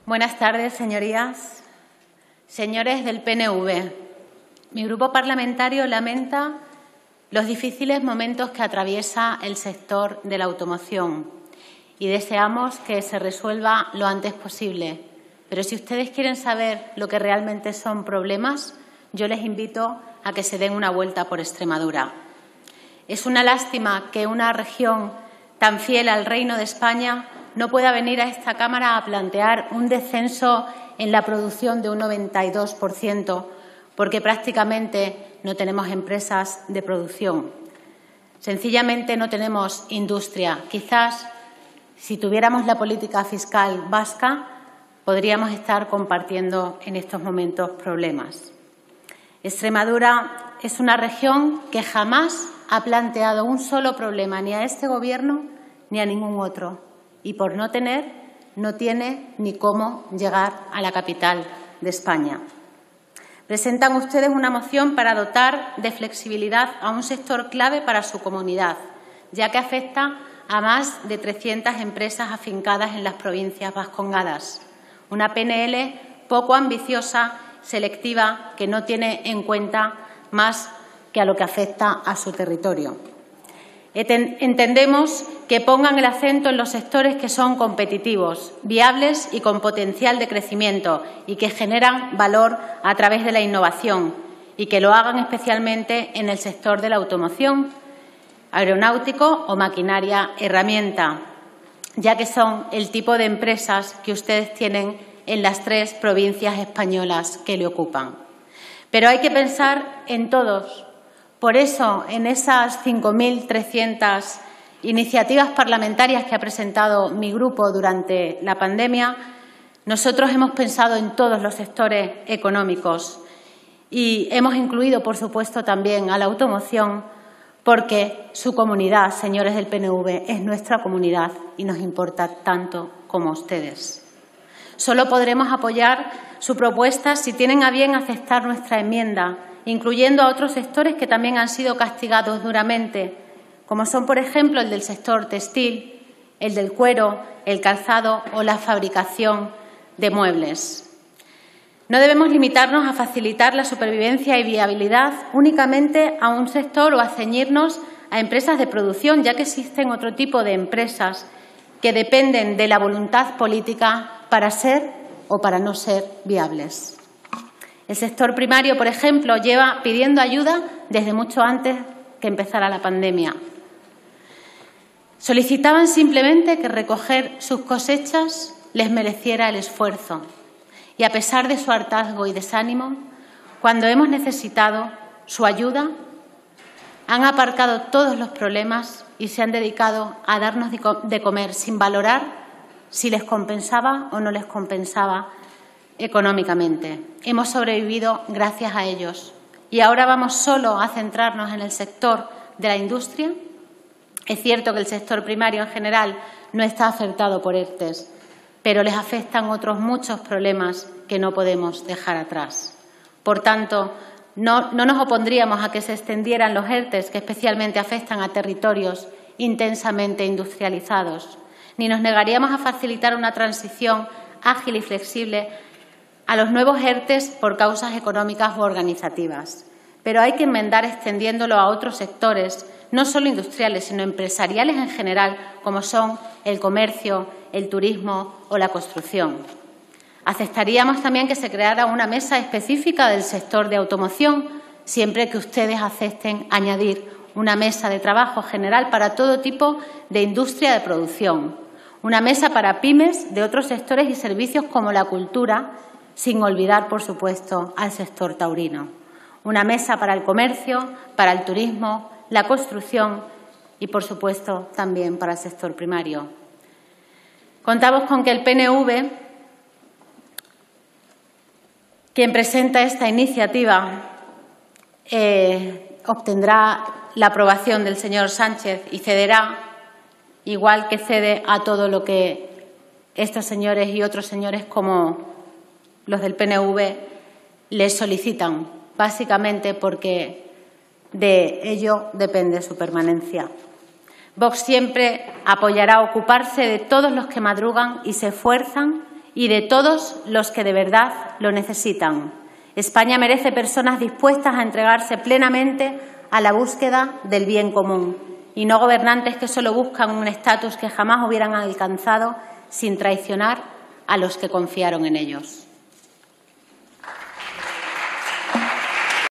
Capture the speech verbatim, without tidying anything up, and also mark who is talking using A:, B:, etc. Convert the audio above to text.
A: Buenas tardes, señorías. Señores del P N V, mi grupo parlamentario lamenta los difíciles momentos que atraviesa el sector de la automoción y deseamos que se resuelva lo antes posible. Pero si ustedes quieren saber lo que realmente son problemas, yo les invito a que se den una vuelta por Extremadura. Es una lástima que una región tan fiel al Reino de España no pueda venir a esta Cámara a plantear un descenso en la producción de un noventa y dos por ciento, porque prácticamente no tenemos empresas de producción. Sencillamente no tenemos industria. Quizás, si tuviéramos la política fiscal vasca, podríamos estar compartiendo en estos momentos problemas. Extremadura es una región que jamás ha planteado un solo problema ni a este Gobierno ni a ningún otro. Y por no tener, no tiene ni cómo llegar a la capital de España. Presentan ustedes una moción para dotar de flexibilidad a un sector clave para su comunidad, ya que afecta a más de trescientas empresas afincadas en las provincias vascongadas. Una P N L poco ambiciosa, selectiva, que no tiene en cuenta más que a lo que afecta a su territorio. Entendemos que pongan el acento en los sectores que son competitivos, viables y con potencial de crecimiento y que generan valor a través de la innovación y que lo hagan especialmente en el sector de la automoción, aeronáutico o maquinaria herramienta, ya que son el tipo de empresas que ustedes tienen en las tres provincias españolas que le ocupan. Pero hay que pensar en todos. Por eso, en esas cinco mil trescientas iniciativas parlamentarias que ha presentado mi grupo durante la pandemia, nosotros hemos pensado en todos los sectores económicos y hemos incluido, por supuesto, también a la automoción, porque su comunidad, señores del P N V, es nuestra comunidad y nos importa tanto como a ustedes. Solo podremos apoyar su propuesta si tienen a bien aceptar nuestra enmienda, incluyendo a otros sectores que también han sido castigados duramente, como son, por ejemplo, el del sector textil, el del cuero, el calzado o la fabricación de muebles. No debemos limitarnos a facilitar la supervivencia y viabilidad únicamente a un sector o a ceñirnos a empresas de producción, ya que existen otro tipo de empresas que dependen de la voluntad política para ser o para no ser viables. El sector primario, por ejemplo, lleva pidiendo ayuda desde mucho antes que empezara la pandemia. Solicitaban simplemente que recoger sus cosechas les mereciera el esfuerzo. Y a pesar de su hartazgo y desánimo, cuando hemos necesitado su ayuda, han aparcado todos los problemas y se han dedicado a darnos de comer sin valorar si les compensaba o no les compensaba económicamente. Hemos sobrevivido gracias a ellos. Y ahora vamos solo a centrarnos en el sector de la industria. Es cierto que el sector primario en general no está afectado por ERTEs, pero les afectan otros muchos problemas que no podemos dejar atrás. Por tanto, no, no nos opondríamos a que se extendieran los ERTEs que especialmente afectan a territorios intensamente industrializados, ni nos negaríamos a facilitar una transición ágil y flexible a los nuevos ERTEs por causas económicas u organizativas. Pero hay que enmendar extendiéndolo a otros sectores, no solo industriales, sino empresariales en general, como son el comercio, el turismo o la construcción. Aceptaríamos también que se creara una mesa específica del sector de automoción, siempre que ustedes acepten añadir una mesa de trabajo general para todo tipo de industria de producción, una mesa para pymes de otros sectores y servicios como la cultura, sin olvidar, por supuesto, al sector taurino. Una mesa para el comercio, para el turismo, la construcción y, por supuesto, también para el sector primario. Contamos con que el P N V, quien presenta esta iniciativa, eh, obtendrá la aprobación del señor Sánchez y cederá, igual que cede a todo lo que estos señores y otros señores como los del P N V les solicitan, básicamente porque de ello depende su permanencia. Vox siempre apoyará ocuparse de todos los que madrugan y se esfuerzan y de todos los que de verdad lo necesitan. España merece personas dispuestas a entregarse plenamente a la búsqueda del bien común y no gobernantes que solo buscan un estatus que jamás hubieran alcanzado sin traicionar a los que confiaron en ellos.